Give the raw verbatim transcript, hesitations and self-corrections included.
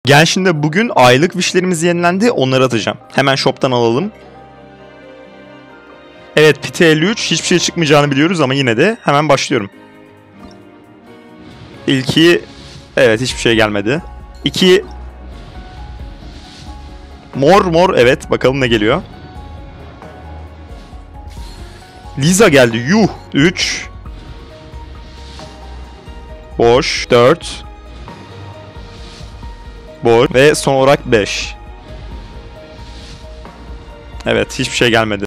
Genshin'de bugün aylık wishlerimiz yenilendi. Onları atacağım. Hemen shop'tan alalım. Evet, Pite elli üç. Hiçbir şey çıkmayacağını biliyoruz ama yine de hemen başlıyorum. İlki... Evet, hiçbir şey gelmedi. İki... Mor mor, evet. Bakalım ne geliyor. Liza geldi. Yuh. üç. Boş. dört. Boş. Ve son olarak beş. Evet, hiçbir şey gelmedi.